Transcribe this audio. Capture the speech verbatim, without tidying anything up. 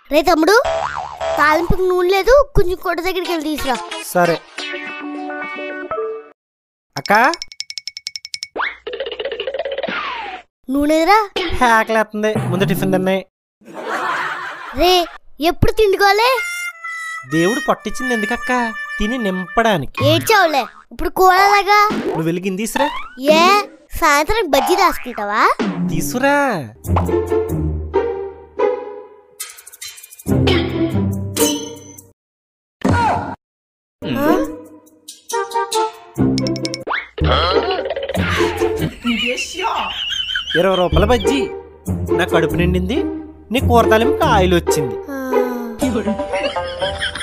రే తమ్ముడు, తాలింపుకి నూనె లేదు, కొంచెం కొట్ట దగ్గరికి వెళ్ళి తీసురా. సరే అక్క. నూనెరా ఆకలేస్తుంది, ముందు టిఫిన్ తిన్నాయి. రే ఎప్పుడు తిండుకోలే? దేవుడు పట్టించింది ఎందుకక్క? తిని నింపడానికి. ఏడ్చావులే, ఇప్పుడు కూరలాగా. నువ్వు వెలిగింది తీసురా. ఏ సాయంత్రం బజ్జీ రాసుకుంటావా? తీసురా. ఇరవై రూపాయల బజ్జీ. నా కడుపు నిండింది, నీ కూర తాలింపు ఆయిల్ వచ్చింది.